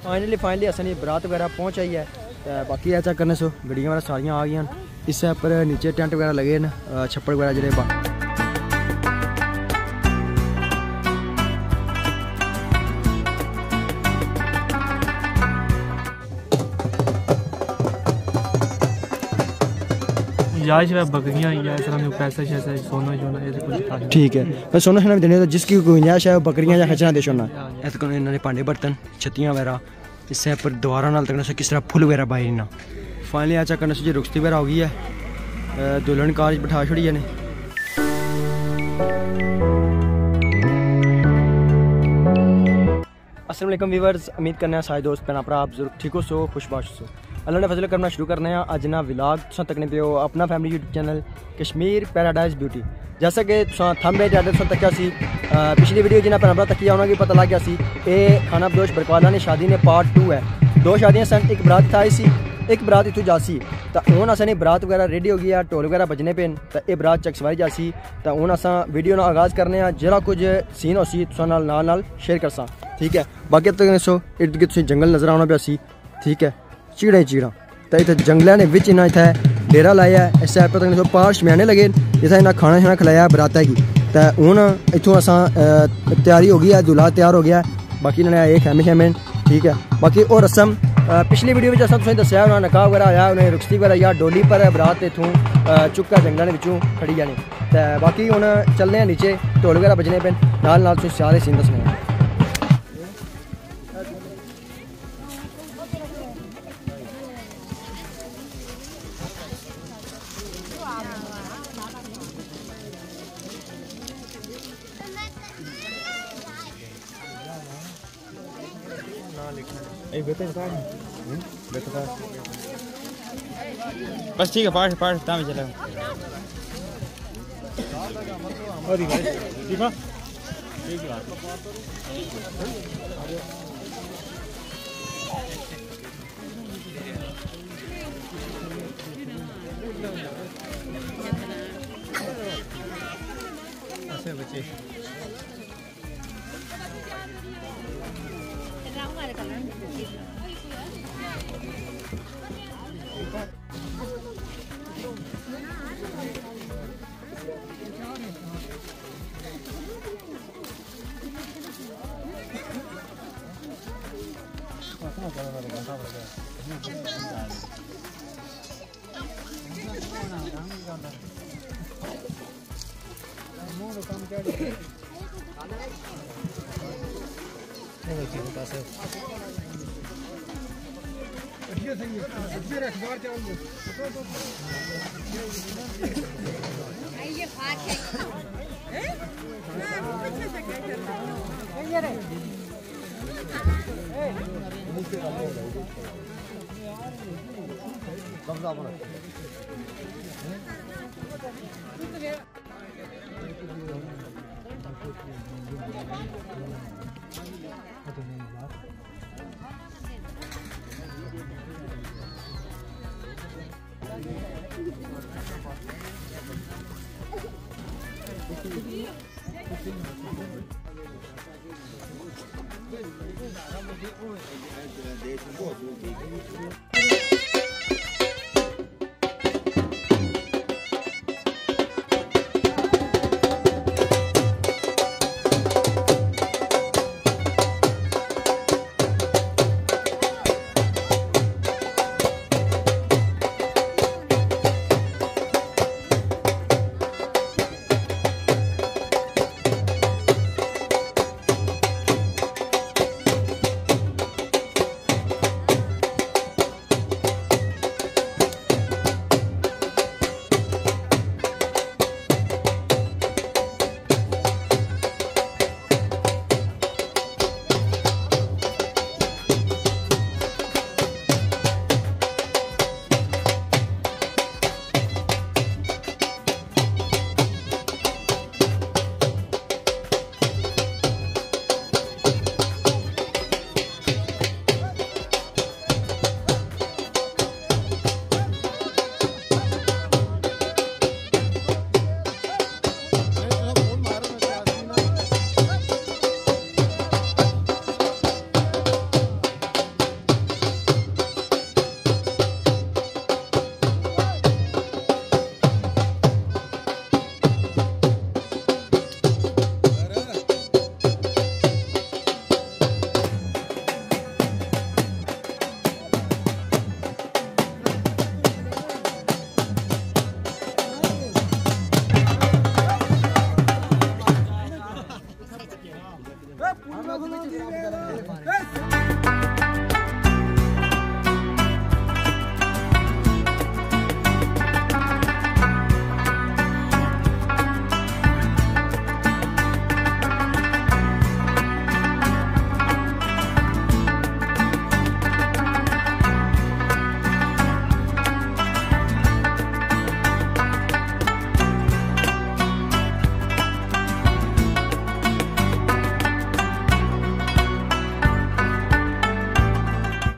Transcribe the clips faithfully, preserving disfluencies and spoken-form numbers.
Finally finally असें बरात वगैरह पहुँच आई है। तो बाकी ऐसा करने सो गड्डियां वगैरह सारियां आ गई। इससे पर नीचे टेंट वगैरह लगे न, छप्पड़ वगैरह जेह्ड़े बकरियां पैसे शैसे सोना शोना ठीक है। मैं सोना शोना भी देने तो जिसकी गुंजाइश है बकरियां या खचना दे छोड़ना। ऐसे को इन्होंने भांडे बर्तन छत्तियां वगैरह इससे पर दोबारा नाल तक किस तरह फुल वगैरह पाई ना। फाइनली ऐसा करने से रुखसती वगैरह हो गई है। दुल्हन कार बिठा छोड़ी है ने। अस्सलाम वालेकुम व्यूअर्स, उम्मीद करने सारे दोस्त भैन भरा आप जरूर ठीक हो सो खुशबाश सो। अल्लाह ने फजल करना शुरू करने अज ना विलाग तुम तकने पे हो अपना family YouTube channel Kashmir paradise beauty. जैसा कि थंबनेल ते एड्रेस तक्या सी पिछली वीडियो जिन्हें भैन भरा तकिया उन्होंने पता लग गया सी ये खाना बदोश बरकवाला ने शादी ने पार्ट टू है। दो शादियाँ सन, एक बरात आई सी एक बरात इतों जासी। तो हूँ असें बरात वगैरह रेडी हो गई है, ढोल वगैरह बजने पे तो ये बरात चक सवारी जासी। तो हूँ अस वीडियो ना आगाज़ करने जो कुछ सीन हो सी तुम नाल नाल शेयर करसा ठीक है। बाकी तक दसो इर्द गिर्द जंगल नजर आना पिया सी ठीक है, चीड़ा ही चीड़ा। तो इतने जंगलों ने विच इन्हें इतने डेरा लाया है। इस ऐप तक पहाड़ शमैने लगे जिसे इन्हें खाना शाना खिलाया बराता की। तो हूँ इतों अस तैयारी हो गई है, दूल्हा तैयार हो गया। बाकी इन्होंने ये खैमे शैमे ठीक है। बाकी और रस्म पिछली वीडियो में असा तुसें दस्या उन्हें नकाह वगैरह आया, उन्हें रुखसती वगैरह या डोली पर बरात इतों चुक्का जंगलों के खड़ी जानी। तो बाकी हूँ चलने नीचे ढोल वगैरह बजने पे नाल नाल तुसें सारे सीन दसने। बस ठीक है, पाठ पाठ ताम चला बच्चे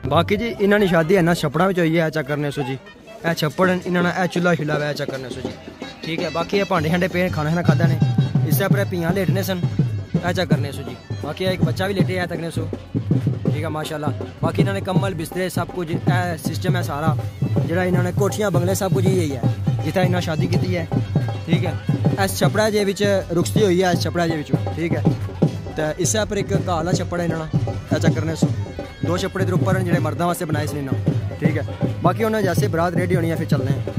बाकी जी इन्होंने शादी है ना छप्पड़ा में हुई है, चेक करने सो जी। ए छप्पड़ इन्होंने ए चूल्हा छुला हुआ है, चेक करने सो जी। ठीक है, बाकी ये भांडे शांडे पे खाना खाना खादा ने, इससे पर पियाँ लेटने सन, ए चेक करने सो जी। बाकी एक बच्चा भी लेटे है तकने सो। ठीक है माशाल्लाह। बाकी इन्होंने कम्बल बिस्तरे सब कुछ ए सिस्टम है सारा, जो इन्होंने कोठियाँ बंगले सब कुछ यही है जितना इन्होंने शादी की है। ठीक है, इस छप्पड़ा जे विच रुखसती हुई है, इस छप्पड़ा जे विच। ठीक है, तो इससे पर एक घाला छप्पड़ है इन्होंने, ए चेक करने सो। दो छप्पड़े के ऊपर जो मर्दों वास्ते बनाए से ना। ठीक है, बाकी उन्हें जैसे बरात रेडी होनी है फिर चलने हैं।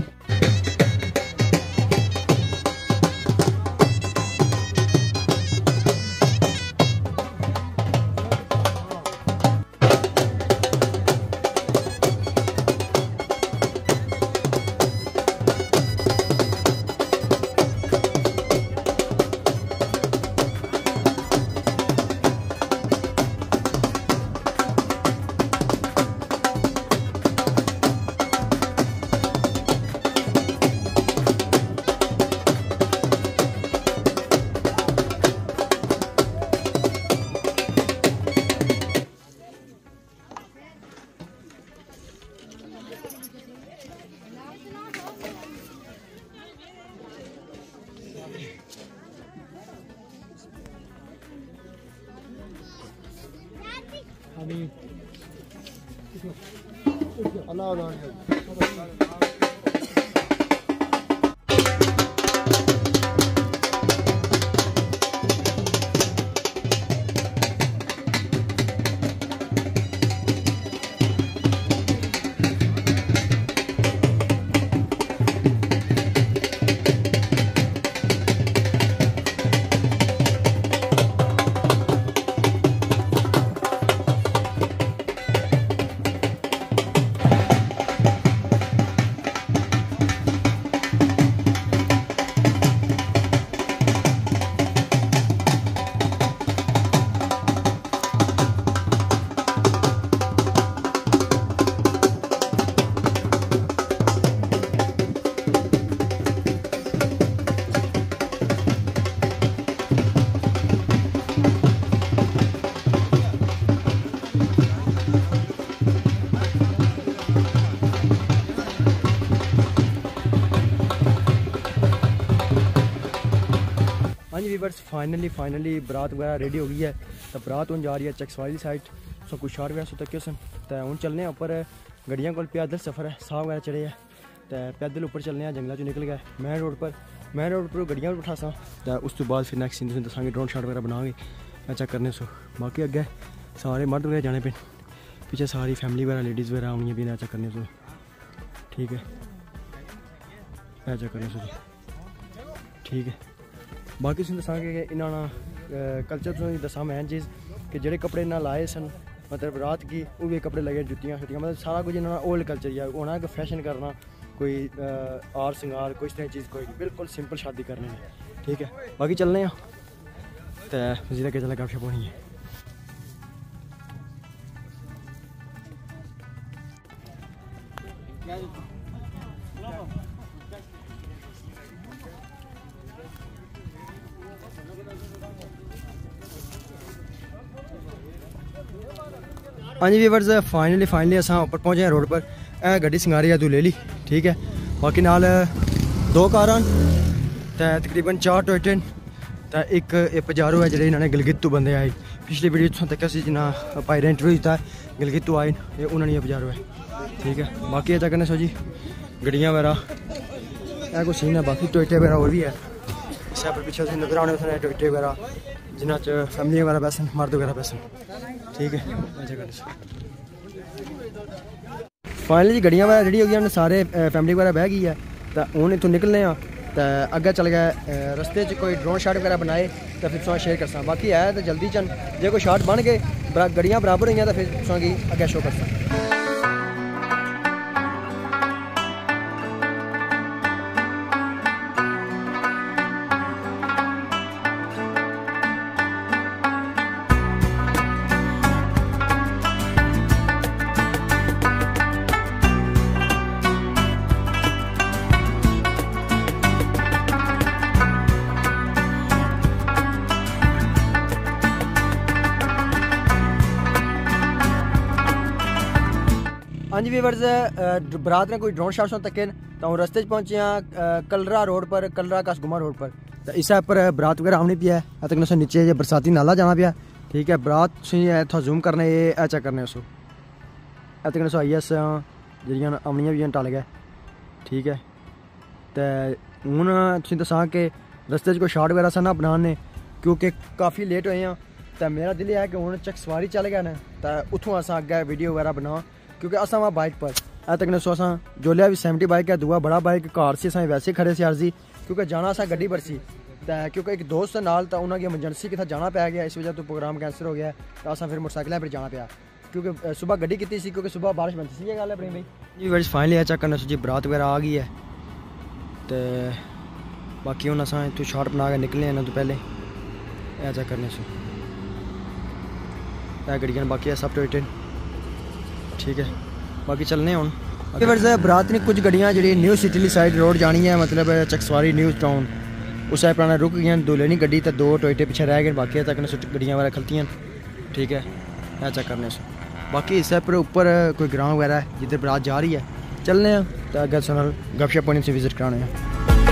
हाँ जी वीवर्स, फाइनली फाइनली बरात वगैरह रेडी हो गई है। तो बरात हूँ जा रही है चकसवाली साइड, सो कुछ शार वगैरह तक सन। तो हूँ चलने उपर गड्डियां को पैदल सफ़र है, साह वगैरह चढ़े है। तो पैदल उपर चलने जंगलों चो निकल गए मेन रोड पर। मेन रोड पर गड्डियां भी उठासा, तो उस तो बाद फिर नैक्सट सीन तुम दसा ड्रोन शाट वगैरह बनाओगे चेक करने सो। बाकी अगे सारे मर्द वगैरह जाने पे, पीछे सारी फैमिली वगैरह लेडीज़ वगैरह आनी भी चेक करने सो। ठीक है, चेक करने सो जी। ठीक है, बाकी तुम दसा कि इन्होंने कल्चर तुम दसा मैं चीज़ कि जोड़े कपड़े इन्हें लाए सन, मतलब रात की वो भी कपड़े लगे, जुतियाँ शुतियाँ, मतलब सारा कुछ इन्होंने ओल्ड कल्चर है होना कि फैशन करना, कोई आर सिंगार कोई इस तरह चीज़ कोई बिल्कुल सिंपल शादी करनी है। ठीक है, बाकी चलने तो मजीद अगर चला गपशप होनी है। हाँ जी वीवर्स, फाइनली फाइनली अस उपर पहुँचे रोड पर। ए गड्डी सिंगारी है तू ले ली। ठीक है, बाकी नाल दो कारां ते तकरीबन चार टोयटे तो एक पजारो है जो इन्होंने गिलगित तो बंदे आए। पिछली वीडियो तुम तक जिन्ना भाई ने इंटरव्यू दिता गिलगित तो आए, ये उन्होंने ये पजारो है। ठीक है, बाकी अचा करने सो जी गड्डियाँ वगैरह ए कुछ सीन है। बाकी टोयटे वगैरह और भी है इस पर पिछले से नजर आने वाले टोयटे वगैरह जिन्हों फैमिली वगैरह बैसन, मर्द वगैरह बैसन। ठीक है, फाइनली जी गड्डियाँ वगैरह रेडी हो गई, सारे फैमिली वगैरह बह गई है। तो हूँ इतों निकलने तो अगर चल गए रस्ते कोई ड्रोन शाट वगैरह बनाए तो फिर तुम शेयर करसा। बाकी है तो जल्दी चन जो कोई शाट बन गए गड्डियाँ बराबर हुई तो फिर तुम अगर शो करसा। हाँ जी व्यूअर्स, बरात ने कोई ड्रोन शॉट्स तक तो रस्ते पहुंचे हैं कलरा रोड पर, कलरा कासगुमा रोड पर। तो इस पर बरात वगैरह आनी पिया है तक नीचे बरसाती नाला जाना पिया। ठीक है, बरात इतना जूम करने ये चेक करने उसो तक आई अस जड़ियां आमनियां भी टल गए। ठीक है, तो हूँ तुम दसा कि रस्ते कोई शॉट वगैरह सा ना बनाने क्योंकि काफ़ी लेट होए हैं। तो मेरा दिल है कि हूँ चक सवारी चल गए न तो उतों अस अगे वीडियो वगैरह बना क्योंकि असा वहाँ बाइक पर अ तक सो असा जो लिया भी सैवनटी बाइक है, दूआ बड़ा बाइक कार से असें वैसे खड़े से अर्जी क्योंकि जाना असा गड्डी पर सी। तो क्योंकि एक दोस्त नाल तो उन्होंने एमरजेंसी कितना जाना पै गया, इस वजह तो प्रोग्राम कैंसिल हो गया। तो असा फिर मोटरसाइकिल पर जाना पाया क्योंकि सुबह गड्डी की सी क्योंकि सुबह बारिश बनती सी। गल है अपनी भाई जी वैसे फाइनली है चेक करना जी बरात वगैरह आ गई है। तो बाकी हूँ असा इतों शॉट बना के निकले इन्हों तो पहले यह चेक करने से गड्डियां बाकी है सब टोयटे। ठीक है, बाकी चलने हूँ बरात ने कुछ गड्डियां जी न्यू सिटी साइड रोड जानी है, मतलब चकसवारी न्यू टाउन उस साइड पुराना रुक गई दूल्हे नहीं गड्डी तो दो टोयटे पीछे रह गए, बाकी तक गड्डियां वगैरह खलतियां। ठीक है, यह चेक करने से बाकी इस पर ऊपर कोई ग्राउंड वगैरह है जिधर बरात जा रही है, चलने हैं तो अगर सुन गपशप होने से विजिट कराने हैं।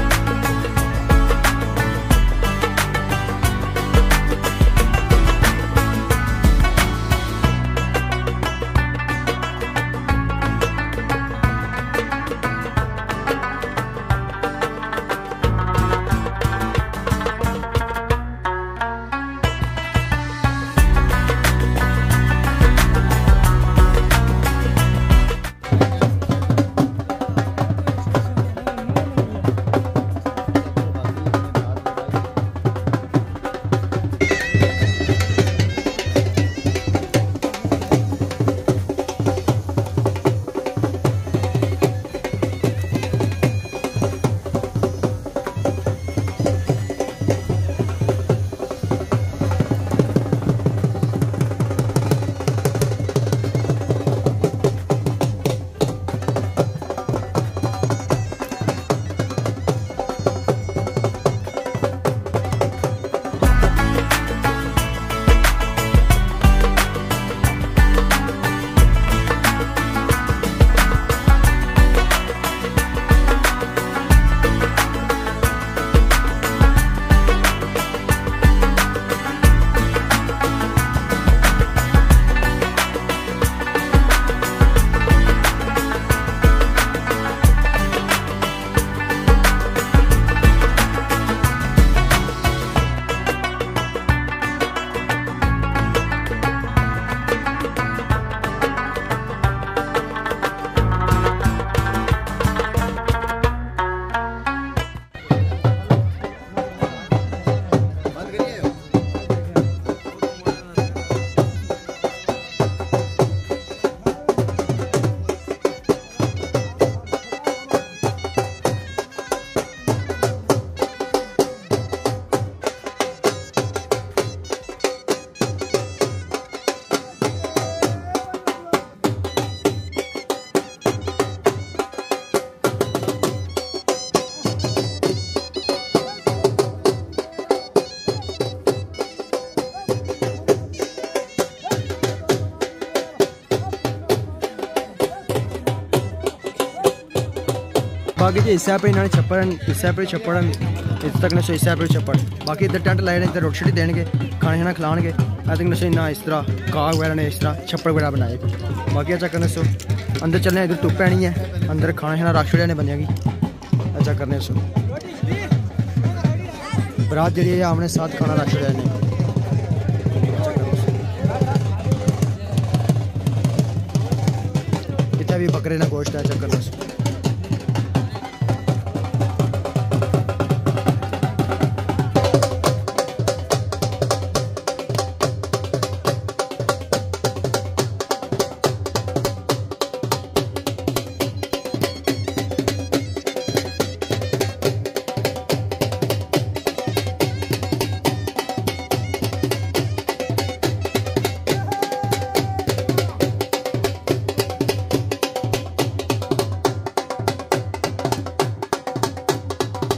बाकी जी इस पे इन्होंने छप्पड़ इस पे छप्पड़ इस तक नशे इस पे छप्पड़ बाकी इधर टेंट लाए इधर रोटी शोटी देंगे खाने खाना खिलाएंगे। आई थिंक नशे इन्ना इस तरह काग वगैरह ने इस तरह छप्पड़ वगैरह बनाए। बाकी अच्छा करने सो अंदर चलने इधर धुप्प पैनी है, अंदर खाना खाना रख छोड़े बंद की। अच्छा करने सो बरात जी है आमने साथ खाना रख छोड़े ने। इतना भी बकरे ना गोश्त है चक्कर में।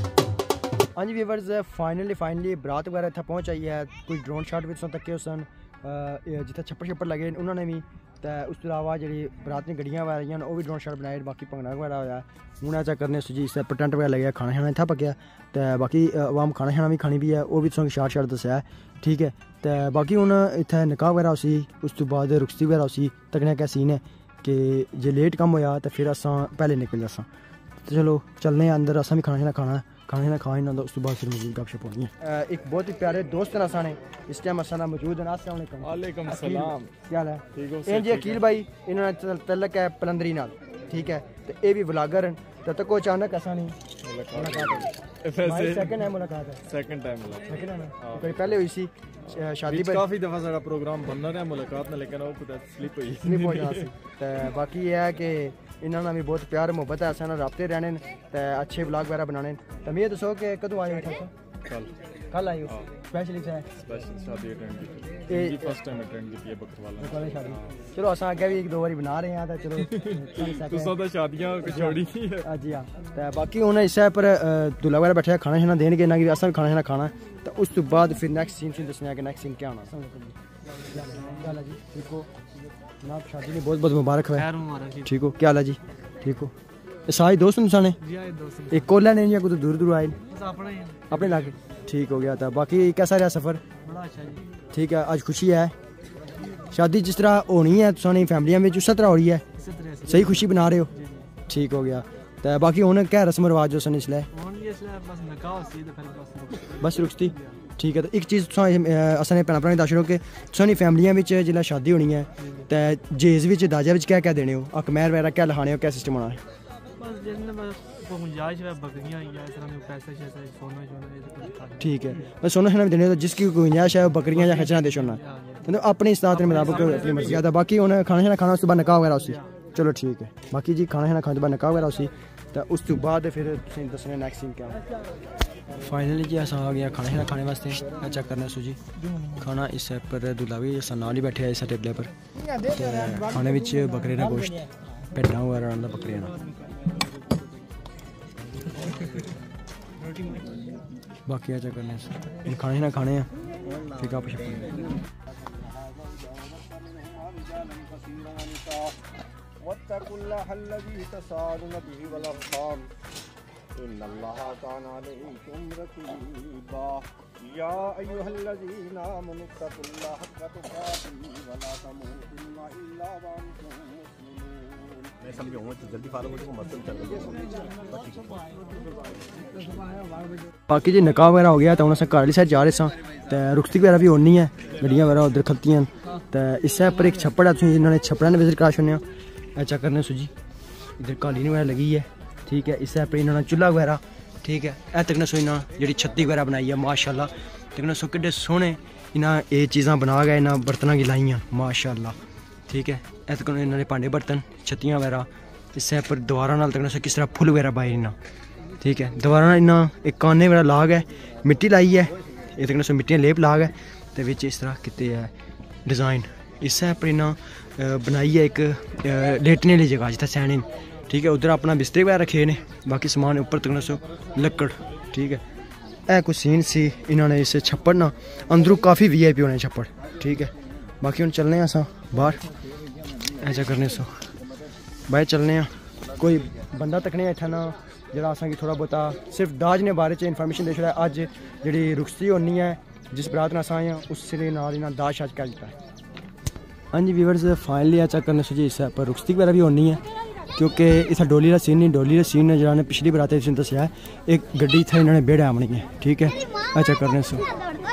हाँ जी व्यूअर्स, फाइनली फाइनली बरात वगैरह इतना पहुँच आई है। कोई ड्रोन शॉट भी तक सन जिथे छप्पर छप्पर लगे उन्होंने भी तो उस तो इलावा जी बरात दी गड्डियां वगैरह वो भी ड्रोन शॉट बनाए बाकी भंगड़ा वगैरह होया हूँ ऐसा करने जी इस टेंट वगैरह लगे खाना खाना इतना पकया तो बाकी आवाम खाना खाना भी खानी भी है वो भी तुसें शार्ट शार्ट दस्सेआ है ठीक है तो बाकी हूँ इत्थै निकाह वगैरह उसी उस तो बाद रुखसती वगैरह उसी तकने क्या सीन है कि जे लेट कम होया तो फिर असां पहले निकल जासां तो चलो चलने अंदर असां भी खाना खाना खाना खाना खाना खा ना उस तो बाद फिर मौजूद गपशप होनी है। एक बहुत ही प्यारे दोस्त हैं असाने इस टाइम असाना मौजूद हैं। अस्सलाम वालेकुम सलाम क्या हाल है? ठीक हो ए जी अकील भाई इन्होंने तलक है पलंदरी नाल ठीक है तो ये भी व्लॉगर हैं तब तक अचानक ऐसा नहीं मुलाकात है सेकंड है मुलाकात है सेकंड टाइम मिला सेकंड है ना कोई पहले हुई सी शादी पर काफी दफा सारा प्रोग्राम बनना रहा मुलाकात ना लेकिन वो कुछ स्लिप हुई स्लिप हो जाना सी तो बाकी ये है कि इन्होंने भी बहुत प्यार मुहब्बत है असां नाल राब्ते रहने तो अच्छे व्लॉग वगैरह बनाने तो मैं दसो कि कदों आए हो कल कल आए हो स्पेशली है स्पेशल शादी अटेंड की फर्स्ट टाइम अटेंड की है बकरवाला वाली शादी चलो असां अगे भी एक दो बारी बना रहे हैं तो चलो तुसां तो शादियां छोड़ी हां जी हां तो बाकी हुन इस पर दूल्हा वगैरह बैठे खाना खाना देंगे ना कि असां भी खाना खाना खाना तो उस तो बाद फिर नेक्स्ट सीन से दसना कि नेक्स्ट सीन क्या होना अस्सलाम वालेकुम जी ठीक हो जनाब शादी में बहुत बहुत मुबारक है खैर मुबारक ठीक हो क्या हाल है जी ठीक हो ये सारे दोस्त इंसान जी आए दोस्त एक कोला नहीं या कुछ दूर दूर आए अपने अपने लाके ठीक हो गया था बाकी कैसा रहा सफर बड़ा अच्छा जी ठीक है आज खुशी है शादी जिस तरह होनी है तुसानी फैमिलियां में उस तरह हो रही है सही खुशी बना रहे हो ठीक हो गया तो बाकी हुन क्या रस्म रिवाज जो सन इसलिए बस रुकती ठीक है तो एक चीज़ असें भैन भ्राएं दस कि तुसानी फैमिलियां में जिसलै शादी होनी है तो जेज बिच दाजा बिच क्या क्या देने हो अक मैर वगैरह क्या लखाने हो क्या सिस्टम होना है ठीक है बस सोना सोना भी देने जिसकी गुंजाइश है बकरियां या खचना दे छोड़ना मतलब अपनी इस्तात के मुताबिक अपनी मर्जी आता बाकी उन्हें खाना खाना खाना उस बाद निकाह वगैरह उसी चलो ठीक है बाकी जी खाना खाना खाने बाद निकाह वगैरह उसी तो उस तो बाद फिर दसने नेक्स्ट सीन क्या फाइनली जी अस आ गया खाना खाना खाने वास्ते चेक करना सो जी खाना इस पर दूल्हा भी अस नाल ही बैठे इस टेबले पर खाने में बकरे का गोश्त भेड्डां वगैरह बकरे बाकी चेक करने खाने खाना खाने फिर गप शप वत्तकुल्लाह अल्लज़ी तसालून बिही वल अरहाम इन्नल्लाहा काना अलैकुम रकीबा या अय्युहल्लज़ीना आमनू तकुल्लाह हक़्क़ तुक़ातिही वला तमूतुन्ना इल्ला व अंतुम मुस्लिमून मैं समझाऊंगा तो जल्दी फॉलो करो मतलब चल बाकी जी निकाह वगैरह हो गया तो अस घर वाली साइड जा रहे सा तो रुखसती वगैरह भी होनी है गड्डियां वगैरह उधर खलतियां तो इस पर एक छप्पड़ है तुम इन्होंने छप्पड़ा ने विजिट करा छोड़ने अच्छा करने सो जी इधर कालीन वगैरह लगी है ठीक है इस पर इन्होंने चूल्हा वगैरह ठीक है ए तक सो इन्होंने जी छत्ती वगैरह बनाई है माशाल्लाह तक सो कि सोहने इन्हें ये चीज़ा बना गए इन्हें बर्तनों की लाइया माशाल्लाह ठीक है ए तक इन्होंने भांडे बर्तन छत्तियाँ वगैरह इस पर दीवारा नाल तक किस तरह फुल वगैरह पाए इन्हें ठीक है दीवारा इन्हें एक काने वगैरह लाग है मिट्टी लाई है ये तक सो मिट्टियाँ लेप लाग है तो बिच इस तरह कितने है डिज़ाइन इस पर इन्हें बनाई है एक लेटने वाली जगह जितना सैने ठीक है उधर अपना बिस्तर वगैरह रखे ने बाकी समान ऊपर तक सो लक्कड़ ठीक है ए कुछ सीन सी इन्होंने इस छप्पड़ ना अंदरों काफ़ी वी आई पी होने छप्पड़ ठीक है बाकी हम चलने अस बाहर ऐसा करने सो बाहर चलने कोई बंदा तकने इतना ना जरा असा थोड़ा बहुता सिर्फ दाज ने बारे इन्फॉर्मेशन दे छोड़ा अज जी रुखसती होनी है जिस बरात ना अस आए हैं उस नाल इन्हें दाज शाज क्या दिता है हाँ जी व्यूअर्स फाइनली ऐसा करने सो जी इस पर रुखसती वगैरह भी होनी है क्योंकि इतना डोली का सीन नहीं डोली का सीन जरा ने पिछली बरात दसिया है एक गड्डी इतना इन्होंने बेड़ा आनी है ठीक है ऐसा करने सो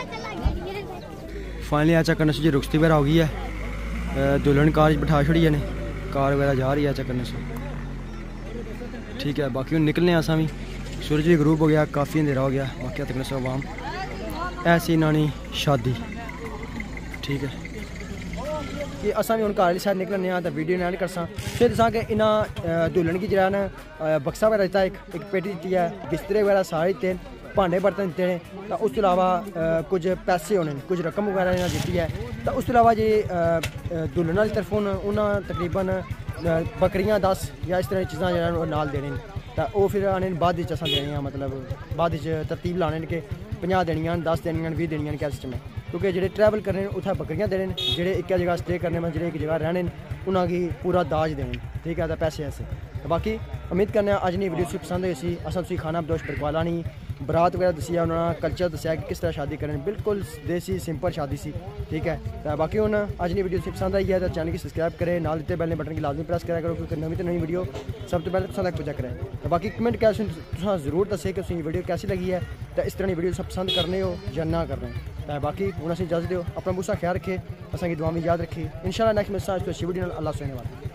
फाइनली ऐसा करने सो जी रुखसती वगैरह हो गई है दुल्हन कार बिठा छोड़ी है ने कार वगैरह जा रही है ऐसा करने सो ठीक है बाकी हम निकलने असा भी सूरज भी ग्रूप हो गया काफ़ी अंधेरा हो गया बाकी तक सो आवाम ऐसी इन्होंने शादी ठीक है कि असा भी हम घर वाली साइड निकलने तो वीडियो एंड करसा फिर दसा कि इन्हें दुल्हन की जरा ना बक्सा वगैरह दिता एक एक पेटी दी है बिस्तरे वगैरह सारे दिते भांडे बर्तन दिते हैं तो उस तो इलावा कुछ पैसे होने कुछ रकम वगैरह इन्हें दी है तो उस तो इलावा जी दुल्हन वाली तरफों उन्हें तकरीबन बकरियां दस या इस तरह की चीज़ा जो नाल देने तो वो फिर आने बाद असा देनियां मतलब बाद तरतीब लाने के पंजाह देनियां दस देनियां बीस देनियां क्या सिस्टम है क्योंकि जेह्ड़े ट्रैवल करने उत्थै बकरियां देने जेह्ड़े इक्कै जगह स्टे करने में जेह्ड़े इक जगह रहने उन्होंने पूरा दाज देने ठीक है तो पैसे ऐसे तो बाकी उम्मीद करने अज नी वीडियो तुसें पसंद होई सी असां तुसें खाना बदोश बरकवाला नहीं बरात वगैरह दसिया उन्होंने कल्चर दसिया कि किस तरह शादी करें बिल्कुल देसी सिंपल शादी सी ठीक है तो बाकी हूँ अज नी वीडियो तुसें पसंद आई है तो चैनल की सब्सक्राइब करें नाल दिते बैल बटन की लाजमी प्रेस करा करो क्योंकि नवी तो नवी वीडियो सब तो पहले तुम तक पुजा करें तो बाकी कमेंट कैसे तुम जरूर दसे कि तुम वीडियो कैसी लगी है तो इस तरह की वीडियो तुम पसंद करने हो या ना करने तो बाकी हूँ असें इजाजत दो अपना बूसा ख्याल रखे असा दुआ में याद रखी इंशाल्लाह नेक्स्ट में अच्छी वीडियो अल्लाह सुनने वाला